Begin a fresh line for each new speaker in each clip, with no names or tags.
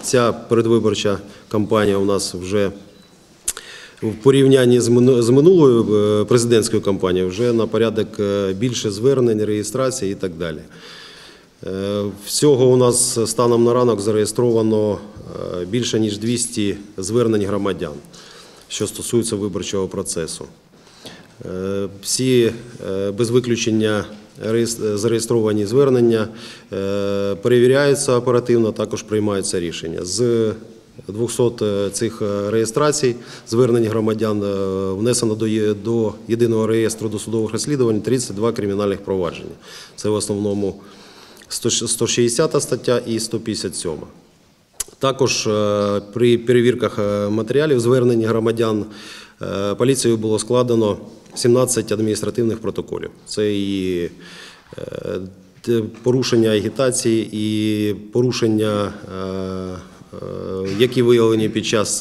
ця передвиборча кампанія у нас вже в порівнянні з минулою президентською кампанією вже на порядок більше звернень, реєстрацій і так далі. Всього у нас станом на ранок зареєстровано більше ніж 200 звернень громадян, що стосується виборчого процесу. Всі без виключення зареєстровані звернення перевіряються оперативно, також приймаються рішення. З 200 цих реєстрацій звернень громадян внесено до єдиного реєстру досудових розслідувань 32 кримінальних провадження. Це в основному 160 стаття і 157. Також при перевірках матеріалів звернень громадян поліцією було складено 17 адміністративних протоколів. Це і порушення агітації, і порушення, які виявлені під час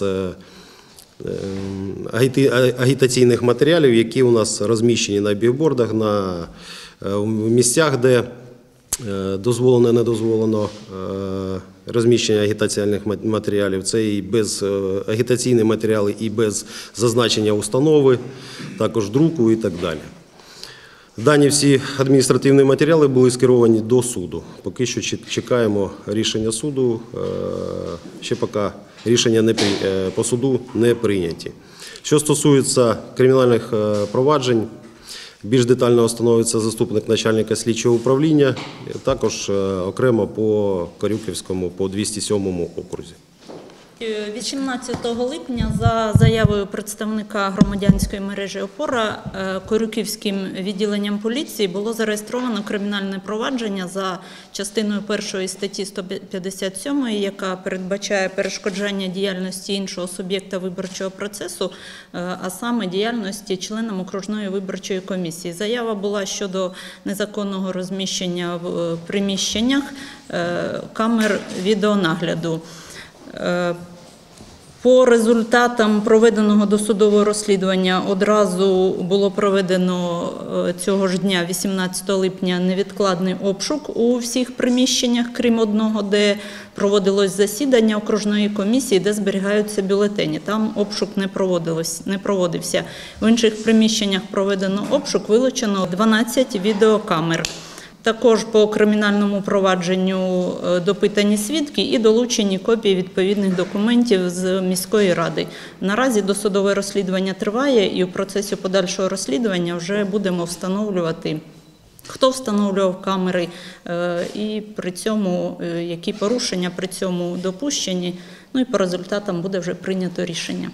агітаційних матеріалів, які у нас розміщені на білбордах, в місцях, де дозволено, не дозволено розміщення агітаційних матеріалів. Це і без агітаційні матеріали, і без зазначення установи, також друку і так далі. Дані всі адміністративні матеріали були скеровані до суду. Поки що чекаємо рішення суду, ще поки рішення по суду не прийняті. Що стосується кримінальних проваджень, більш детально встановиться заступник начальника слідчого управління, також окремо по Корюківському, по 207 окрузі.
Від 17 липня за заявою представника громадянської мережі «Опора» Корюківським відділенням поліції було зареєстровано кримінальне провадження за частиною 1 статті 157, яка передбачає перешкоджання діяльності іншого суб'єкта виборчого процесу, а саме діяльності членам окружної виборчої комісії. Заява була щодо незаконного розміщення в приміщеннях камер відеонагляду. По результатам проведеного досудового розслідування одразу було проведено цього ж дня, 18 липня, невідкладний обшук у всіх приміщеннях, крім одного, де проводилось засідання окружної комісії, де зберігаються бюлетені. Там обшук не проводився. В інших приміщеннях проведено обшук, вилучено 12 відеокамер. Також по кримінальному провадженню допитані свідки і долучені копії відповідних документів з міської ради. Наразі досудове розслідування триває, і в процесі подальшого розслідування вже будемо встановлювати, хто встановлював камери і при цьому, які порушення при цьому допущені. Ну і по результатам буде вже прийнято рішення.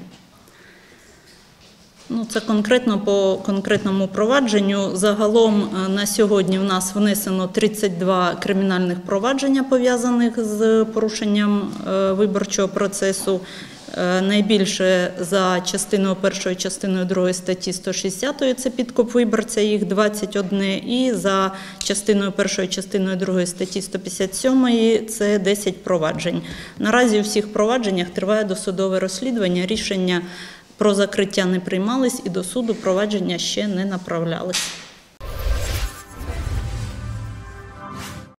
Це конкретно по конкретному провадженню. Загалом на сьогодні в нас внесено 32 кримінальних провадження, пов'язаних з порушенням виборчого процесу. Найбільше за частиною 1, частиною 2 статті 160, це підкуп виборця, їх 21, і за частиною 1, частиною 2 статті 157 це 10 проваджень. Наразі у всіх провадженнях триває досудове розслідування, рішення про закриття не приймались і до суду провадження ще не направлялись.